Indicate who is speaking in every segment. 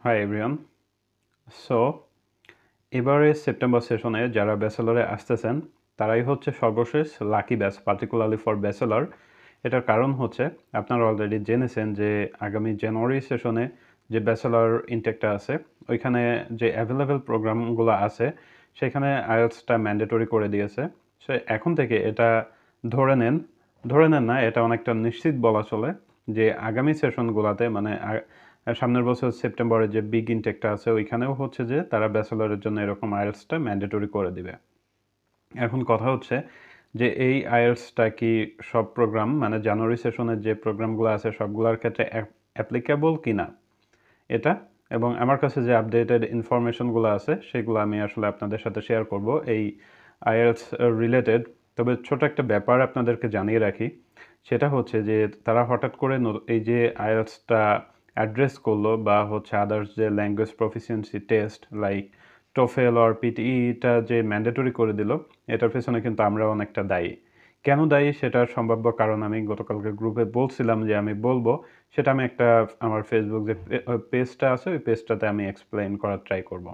Speaker 1: High everyone. So এবারে September সেশনে যারা ব্যাচেলরে আসতেছেন তারাই হচ্ছে সর্বশেষ lucky batch, particularly for bachelor. এটার কারণ হচ্ছে আপনারা অলরেডি জেনেছেন যে আগামী জানুয়ারি সেশনে যে ব্যাচেলর ইনটেকটা আছে ওইখানে যে অ্যাভেলেবেল প্রোগ্রামগুলো আছে সেখানে আইএলটিএসটা ম্যান্ডেটরি করে দিয়েছে। সো এখন থেকে এটা ধরে নেন ধরে নেন না, এটা অনেকটা নিশ্চিত বলা চলে যে আগামী সেশনগুলোতে মানে সামনের বছর সেপ্টেম্বরে যে বিগ ইনটেকটা আছে ওইখানেও হচ্ছে যে তারা ব্যাচেলরের জন্য এরকম আইএলটিএসটা ম্যান্ডেটরি করে দিবে। এখন কথা হচ্ছে যে এই আইএলটিএসটা কি সব প্রোগ্রাম মানে জানুয়ারি সেশনের যে প্রোগ্রামগুলো আছে সবগুলোর ক্ষেত্রে অ্যাপ্লিকেবল কি না এটা, এবং আমার কাছে যে আপডেটেড ইনফরমেশনগুলো আছে সেগুলো আমি আসলে আপনাদের সাথে শেয়ার করব এই আইএলটিএস রিলেটেড। তবে ছোট একটা ব্যাপার আপনাদেরকে জানিয়ে রাখি, সেটা হচ্ছে যে তারা হঠাৎ করে এই যে আইএলটিএসটা অ্যাড্রেস করলো বা হচ্ছে আদার্স যে language proficiency test like TOEFL আর পিটিইটা যে ম্যান্ডেটরি করে দিল, এটার পেছনে কিন্তু আমরা অনেকটা দায়ী। কেন দায়ী সেটার সম্ভাব্য কারণ আমি গতকালকে গ্রুপে বলছিলাম যে আমি বলবো, সেটা আমি একটা আমার ফেসবুক যে পেজটা আছে ওই পেজটাতে আমি এক্সপ্লেইন করার ট্রাই করব।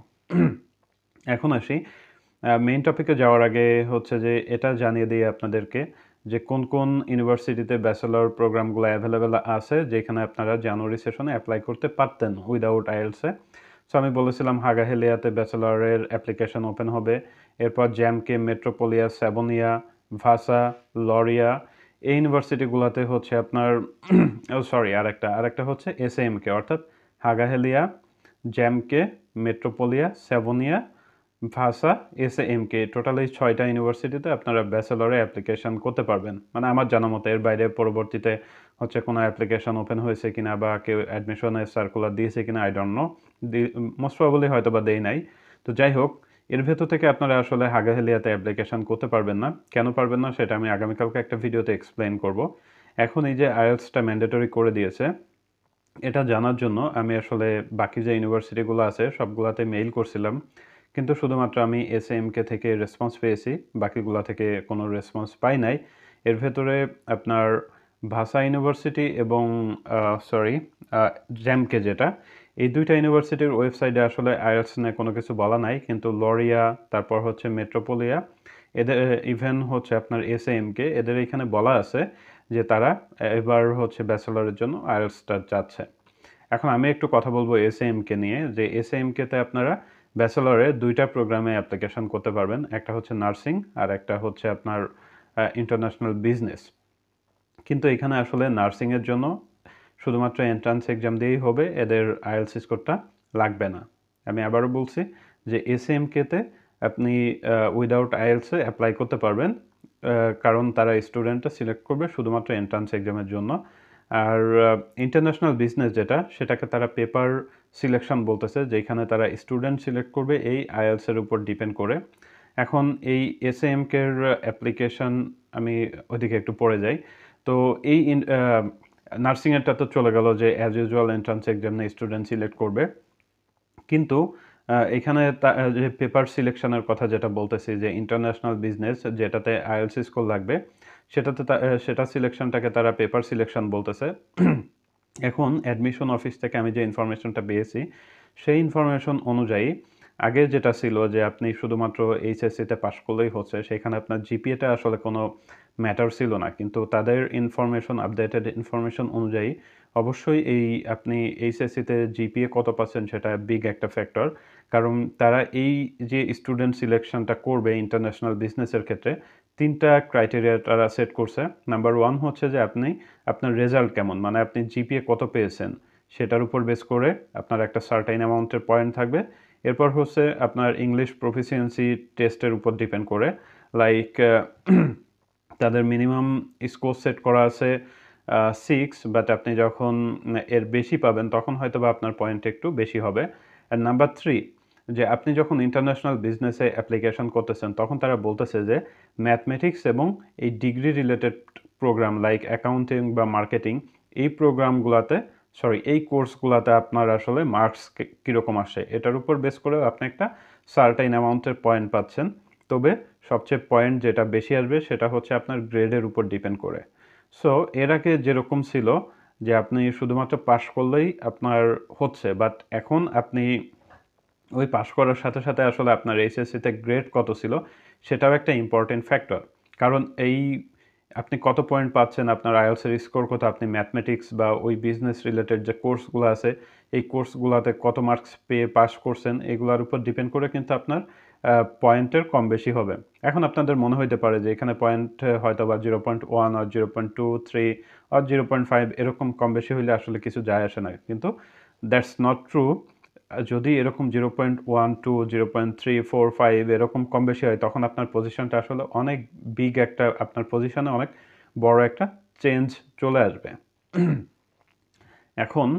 Speaker 1: এখন আসি মেইন টপিকে যাওয়ার আগে হচ্ছে যে এটা জানিয়ে দিই আপনাদেরকে যে কোন কোন ইউনিভার্সিটিতে ব্যাচেলর প্রোগ্রামগুলো অ্যাভেলেবেল আছে যেখানে আপনারা জানুয়ারি সেশনে অ্যাপ্লাই করতে পারতেন উইদাউট আইএলসে। সো আমি বলেছিলাম হাগাহেলিয়াতে ব্যাচেলরের অ্যাপ্লিকেশন ওপেন হবে, এরপর জ্যামকে, মেট্রোপোলিয়া, স্যাবোনিয়া, ভাসা, লরিয়া এই ইউনিভার্সিটিগুলোতে হচ্ছে আপনার সরি আরেকটা হচ্ছে এসএএমকে, অর্থাৎ হাগাহেলিয়া, জ্যামকে, মেট্রোপোলিয়া, স্যাবোনিয়া, ভাসা, এসএএমকে, টোটাল এই 6টা ইউনিভার্সিটিতে আপনারা ব্যাচেলরে অ্যাপ্লিকেশন করতে পারবেন। মানে আমার জানা মতো এর বাইরে পরবর্তীতে হচ্ছে কোনো অ্যাপ্লিকেশন ওপেন হয়েছে কিনা বা কেউ অ্যাডমিশনের সার্কুলার দিয়েছে কিনা I don't know, most probably হয়তো বা দেই নাই। তো যাই হোক, এর ভেতর থেকে আপনারা আসলে হাগাহেলিয়াতে অ্যাপ্লিকেশন করতে পারবেন না। কেন পারবেন না সেটা আমি আগামীকালকে একটা ভিডিওতে এক্সপ্লেন করব। এখন এই যে আইএলটিএসটা ম্যান্ডেটরি করে দিয়েছে এটা জানার জন্য আমি আসলে বাকি যে ইউনিভার্সিটিগুলো আছে সবগুলাতে মেইল করছিলাম, কিন্তু শুধুমাত্র আমি এসএএমকে থেকে রেসপন্স পেয়েছি, বাকিগুলা থেকে কোনো রেসপন্স পাই নাই। এর ভেতরে আপনার ভাষা ইউনিভার্সিটি এবং জ্যামকে যেটা, এই দুইটা ইউনিভার্সিটির ওয়েবসাইটে আসলে আইএলটিএস নিয়ে কোনো কিছু বলা নাই, কিন্তু লরিয়া, তারপর হচ্ছে মেট্রোপোলিয়া, এদের ইভেন হচ্ছে আপনার এসএএমকে, এদের এখানে বলা আছে যে তারা এবার হচ্ছে ব্যাচেলরের জন্য আইএলটিএসটা চাচ্ছে। এখন আমি একটু কথা বলবো এসএএমকে নিয়ে, যে এসএএমকেতে আপনারা ব্যাচেলরে দুইটা প্রোগ্রামে অ্যাপ্লিকেশন করতে পারবেন, একটা হচ্ছে নার্সিং আর একটা হচ্ছে আপনার ইন্টারন্যাশনাল বিজনেস। কিন্তু এখানে আসলে নার্সিংয়ের জন্য শুধুমাত্র এন্ট্রান্স এক্সাম দিয়েই হবে, এদের আইএলটিএস স্কোরটা লাগবে না। আমি আবারও বলছি যে এসএএমকেতে আপনি উইদাউট আইএলটিএসে অ্যাপ্লাই করতে পারবেন, কারণ তারা স্টুডেন্টটা সিলেক্ট করবে শুধুমাত্র এন্ট্রান্স এক্সামের জন্য। আর ইন্টারন্যাশনাল বিজনেস যেটা, সেটাকে তারা পেপার সিলেকশন বলতেছে, যেখানে তারা স্টুডেন্ট সিলেক্ট করবে এই আইএলটিএসের উপর ডিপেন্ড করে। এখন এই এসএএমকের অ্যাপ্লিকেশন আমি ওইদিকে একটু পড়ে যাই। তো এই নার্সিংয়েরটা তো চলে গেল যে as usual entrance exam student select করবে, কিন্তু এখানে যে পেপার সিলেকশনের কথা যেটা বলতেছি, যে ইন্টারন্যাশনাল বিজনেস যেটাতে আইএলটিএস স্কোর লাগবে, সেটাতে সেটা সিলেকশনটাকে তারা পেপার সিলেকশন বলতেছে। এখন অ্যাডমিশন অফিস থেকে আমি যে ইনফরমেশনটা পেয়েছি সেই ইনফরমেশন অনুযায়ী আগে যেটা ছিল যে আপনি শুধুমাত্র এইচএসসিতে পাশ করলেই হচ্ছে, সেখানে আপনার জিপিএটা আসলে কোনো ম্যাটার ছিল না, কিন্তু তাদের ইনফরমেশন, আপডেটেড ইনফরমেশন অনুযায়ী অবশ্যই এই আপনি এইচএসসিতে জিপিএ কত পাচ্ছেন সেটা বিগ একটা ফ্যাক্টর। কারণ তারা এই যে স্টুডেন্ট সিলেকশনটা করবে ইন্টারন্যাশনাল বিজনেসের ক্ষেত্রে 3টা ক্রাইটেরিয়া তারা সেট করছে। নাম্বার 1 হচ্ছে যে আপনার রেজাল্ট কেমন, মানে আপনি জিপিএ কত পেয়েছেন সেটার উপর বেস করে আপনার একটা সার্টেন অ্যামাউন্টের পয়েন্ট থাকবে। এরপর হচ্ছে আপনার ইংলিশ প্রফিসিয়েন্সি টেস্টের উপর ডিপেন্ড করে, লাইক তাদের মিনিমাম স্কোর সেট করা আছে 6, বাট আপনি যখন এর বেশি পাবেন তখন হয়তো বা আপনার পয়েন্ট একটু বেশি হবে। আর নাম্বার 3, যে আপনি যখন ইন্টারন্যাশনাল বিজনেসে অ্যাপ্লিকেশন করতেছেন তখন তারা বলতেছে যে ম্যাথমেটিক্স এবং এই degree related program like accounting বা মার্কেটিং, এই প্রোগ্রামগুলোতে এই কোর্সগুলোতে আপনার আসলে মার্কস কীরকম আসে এটার উপর বেস করে আপনি একটা সার্টেন অ্যামাউন্টের পয়েন্ট পাচ্ছেন। তবে সবচেয়ে পয়েন্ট যেটা বেশি আসবে সেটা হচ্ছে আপনার গ্রেডের উপর ডিপেন্ড করে। সো এর আগে যেরকম ছিল যে আপনি শুধুমাত্র পাস করলেই আপনার হচ্ছে, বাট এখন আপনি ওই পাস করার সাথে সাথে আসলে আপনার এইচএসসিতে গ্রেড কত ছিল সেটাও একটা ইম্পর্টেন্ট ফ্যাক্টর। কারণ এই আপনি কত পয়েন্ট পাচ্ছেন, আপনার আইএলসের স্কোর কত, আপনি ম্যাথমেটিক্স বা ওই বিজনেস রিলেটেড যে কোর্সগুলো আছে এই কোর্সগুলোতে কত মার্কস পেয়ে পাস করছেন, এগুলোর উপর ডিপেন্ড করে কিন্তু আপনার পয়েন্টের কম বেশি হবে। এখন আপনাদের মনে হইতে পারে যে এখানে পয়েন্ট হয়তো বা 0.1 আর 0.23 আর 0.5 এরকম কম বেশি হইলে আসলে কিছু যায় আসে না, কিন্তু দ্যাটস নট ট্রু। যদি এরকম 0.12 0.345 এরকম কম বেশি হয় তখন আপনার পজিশনটা আসলে অনেক বিগ একটা, আপনার পজিশনে অনেক বড় একটা চেঞ্জ চলে আসবে। এখন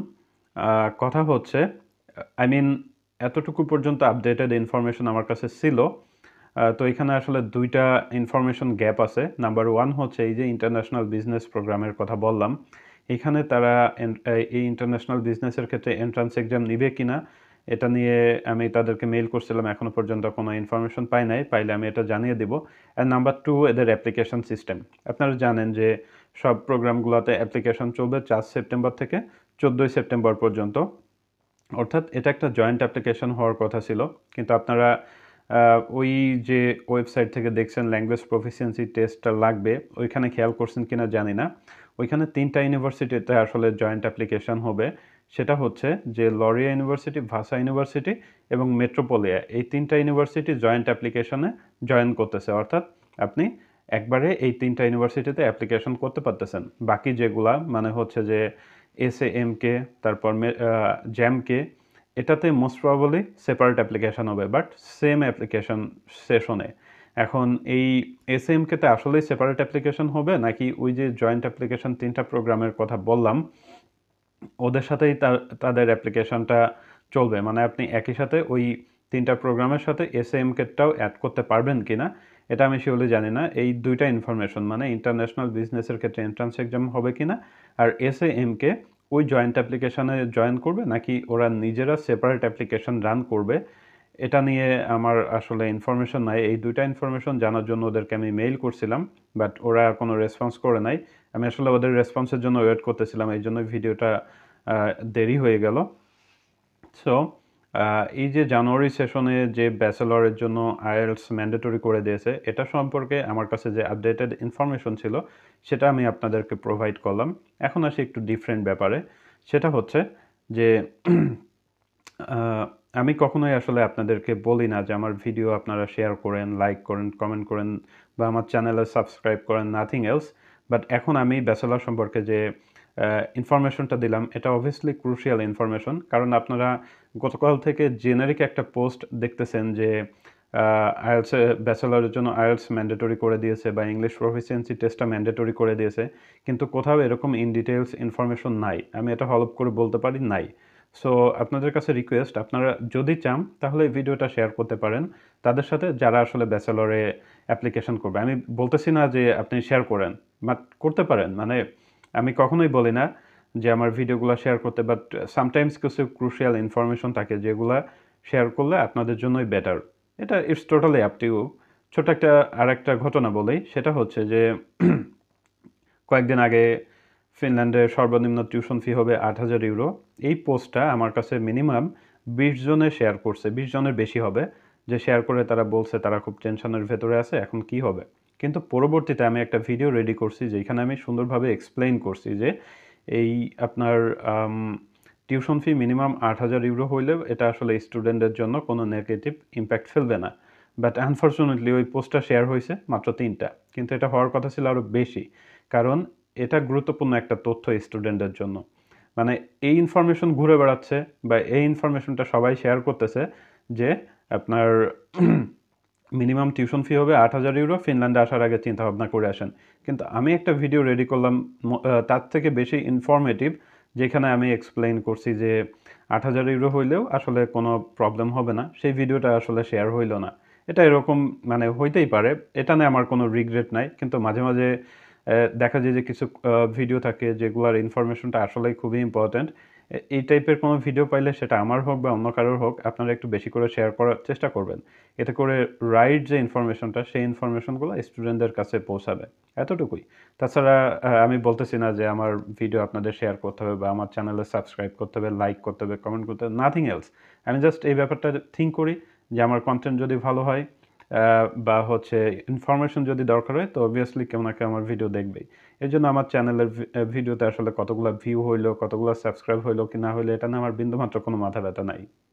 Speaker 1: কথা হচ্ছে, আই মিন এতটুকু পর্যন্ত আপডেটেড ইনফরমেশন আমার কাছে ছিল। তো এখানে আসলে দুইটা ইনফরমেশন গ্যাপ আছে। নাম্বার ওয়ান হচ্ছে এই যে ইন্টারন্যাশনাল বিজনেস প্রোগ্রামের কথা বললাম, এখানে তারা এই ইন্টারন্যাশনাল বিজনেসের ক্ষেত্রে এন্ট্রান্স এক্সাম নিবে কিনা এটা নিয়ে আমি তাদেরকে মেইল করছিলাম, এখনও পর্যন্ত কোনো ইনফরমেশন পাই নাই, পাইলে আমি এটা জানিয়ে দেবো। অ্যান্ড নাম্বার টু, এদের অ্যাপ্লিকেশন সিস্টেম। আপনারা জানেন যে সব প্রোগ্রামগুলোতে অ্যাপ্লিকেশন চলবে 4 সেপ্টেম্বর থেকে 14 সেপ্টেম্বর পর্যন্ত, অর্থাৎ এটা একটা জয়েন্ট অ্যাপ্লিকেশন হওয়ার কথা ছিল। কিন্তু আপনারা ওই যে ওয়েবসাইট থেকে দেখছেন ল্যাঙ্গুয়েজ প্রফিসিয়েন্সি টেস্টটা লাগবে, ওইখানে খেয়াল করছেন কিনা জানি না, ওইখানে 3টা ইউনিভার্সিটিতে আসলে জয়েন্ট অ্যাপ্লিকেশন হবে। সেটা হচ্ছে যে লরিয়া ইউনিভার্সিটি, ভাসা ইউনিভার্সিটি এবং মেট্রোপলিয়া, এই 3টা ইউনিভার্সিটি জয়েন্ট অ্যাপ্লিকেশনে জয়েন করতেছে। অর্থাৎ আপনি একবারে এই 3টা ইউনিভার্সিটিতে অ্যাপ্লিকেশন করতে পারতেছেন। বাকি যেগুলা মানে হচ্ছে যে এসএএমকে, তারপর জ্যামকে, এটাতে মোস্ট প্রবাবলি সেপারেট অ্যাপ্লিকেশন হবে, বাট সেম অ্যাপ্লিকেশন সেশনে। এখন এই এসএএমকেতে আসলেই সেপারেট অ্যাপ্লিকেশন হবে নাকি ওই যে জয়েন্ট অ্যাপ্লিকেশন 3টা প্রোগ্রামের কথা বললাম ওদের সাথেই তাদের অ্যাপ্লিকেশনটা চলবে, মানে আপনি একই সাথে ওই 3টা প্রোগ্রামের সাথে এসএএমকেটাও অ্যাড করতে পারবেন কিনা এটা আমি শিওরলি জানি না। এই দুইটা ইনফরমেশন, মানে ইন্টারন্যাশনাল বিজনেসের ক্ষেত্রে এন্ট্রান্স এক্সাম হবে কিনা আর এসএএমকে ওই জয়েন্ট অ্যাপ্লিকেশনে জয়েন করবে নাকি ওরা নিজেরা সেপারেট অ্যাপ্লিকেশন রান করবে, এটা নিয়ে আমার আসলে ইনফরমেশন নাই। এই দুইটা ইনফরমেশন জানার জন্য ওদেরকে আমি মেইল করছিলাম, বাট ওরা কোনো রেসপন্স করে নাই। আমি আসলে ওদের রেসপন্সের জন্য ওয়েট করতেছিলাম, এই জন্য ভিডিওটা দেরি হয়ে গেল। সো এই যে জানুয়ারি সেশনে যে ব্যাচেলরের জন্য আইএলস ম্যান্ডেটরি করে দিয়েছে, এটা সম্পর্কে আমার কাছে যে আপডেটেড ইনফরমেশন ছিল সেটা আমি আপনাদেরকে প্রোভাইড করলাম। এখন আসি একটু ডিফারেন্ট ব্যাপারে, সেটা হচ্ছে যে আমি কখনোই আসলে আপনাদেরকে বলি না যে আমার ভিডিও আপনারা শেয়ার করেন, লাইক করেন, কমেন্ট করেন বা আমার চ্যানেলে সাবস্ক্রাইব করেন, নাথিং এলস। বাট এখন আমি ব্যাচেলর সম্পর্কে যে ইনফরমেশনটা দিলাম এটা অবভিয়াসলি ক্রুশিয়াল ইনফরমেশন, কারণ আপনারা গতকাল থেকে জেনারিক একটা পোস্ট দেখতেছেন যে আইএলস ব্যাচেলরের জন্য আইএলস ম্যান্ডেটরি করে দিয়েছে বা ইংলিশ প্রফিসিয়েন্সি টেস্টটা ম্যান্ডেটরি করে দিয়েছে, কিন্তু কোথাও এরকম ইন ডিটেলস ইনফরমেশন নাই। আমি এটা হলপ করে বলতে পারি নাই। সো আপনাদের কাছে রিকোয়েস্ট, আপনারা যদি চান তাহলে এই ভিডিওটা শেয়ার করতে পারেন তাদের সাথে যারা আসলে ব্যাচেলরে অ্যাপ্লিকেশন করবে। আমি বলতেছি না যে আপনি শেয়ার করেন, বাট করতে পারেন, মানে আমি কখনোই বলি না যে আমার ভিডিওগুলো শেয়ার করতে, বাট সামটাইমস কিছু ক্রুশিয়াল ইনফরমেশন থাকে যেগুলো শেয়ার করলে আপনাদের জন্যই বেটার। এটা it's totally up to you. ছোট একটা আরেকটা ঘটনা বলি, সেটা হচ্ছে যে কয়েকদিন আগে ফিনল্যান্ডের সর্বনিম্ন টিউশন ফি হবে 8,000 ইউরো। এই পোস্টটা আমার কাছে মিনিমাম 20 জনে শেয়ার করছে, 20 জনের বেশি হবে, যে শেয়ার করে তারা বলছে তারা খুব টেনশনের ভেতরে আছে এখন কি হবে। কিন্তু পরবর্তীতে আমি একটা ভিডিও রেডি করছি যেখানে আমি সুন্দরভাবে এক্সপ্লেইন করছি যে এই আপনার টিউশন ফি মিনিমাম 8,000 ইউরো হইলেও এটা আসলে স্টুডেন্টের জন্য কোনো নেগেটিভ ইম্প্যাক্ট ফেলবে না। বাট আনফর্চুনেটলি ওই পোস্টটা শেয়ার হয়েছে মাত্র 3টা, কিন্তু এটা হওয়ার কথা ছিল আরও বেশি, কারণ এটা গুরুত্বপূর্ণ একটা তথ্য স্টুডেন্টের জন্য। মানে এই ইনফরমেশন ঘুরে বেড়াচ্ছে বা এই ইনফরমেশনটা সবাই শেয়ার করতেছে যে আপনার মিনিমাম টিউশন ফি হবে 8,000 ইউরো, ফিনল্যান্ডে আসার আগে চিন্তা ভাবনা করে আসেন। কিন্তু আমি একটা ভিডিও রেডি করলাম তার থেকে বেশি ইনফরমেটিভ, যেখানে আমি এক্সপ্লেইন করছি যে 8,000 ইউরো হইলেও আসলে কোনো প্রবলেম হবে না, সেই ভিডিওটা আসলে শেয়ার হইল না। এটা এরকম মানে হইতেই পারে, এটা নিয়ে আমার কোনো রিগ্রেট নাই, কিন্তু মাঝে মাঝে দেখা যায় যে কিছু ভিডিও থাকে যেগুলোর ইনফরমেশনটা আসলেই খুবই ইম্পর্ট্যান্ট, এই টাইপের কোনো ভিডিও পাইলে সেটা আমার হোক বা অন্য কারোর হোক আপনারা একটু বেশি করে শেয়ার করার চেষ্টা করবেন। এতে করে রাইট যে ইনফরমেশনটা সেই ইনফরমেশনগুলো স্টুডেন্টদের কাছে পৌঁছাবে। এতটুকুই। তাছাড়া আমি বলতেছি না যে আমার ভিডিও আপনাদের শেয়ার করতে হবে বা আমার চ্যানেলে সাবস্ক্রাইব করতে হবে, লাইক করতে হবে, কমেন্ট করতে হবে, নাথিং এলস। আমি জাস্ট এই ব্যাপারটা থিঙ্ক করি যে আমার কনটেন্ট যদি ভালো হয় বা হচ্ছে ইনফরমেশন যদি দরকার হয় তো অবভিয়াসলি কেউ না কেউ আমার ভিডিও দেখবেই। এজন্য আমার চ্যানেলের ভিডিওতে আসলে কতগুলা ভিউ হইলো, কতগুলা সাবস্ক্রাইব হইলো কি না হইলো এটা নিয়ে আমার বিন্দুমাত্র কোনো মাথা ব্যথা নাই।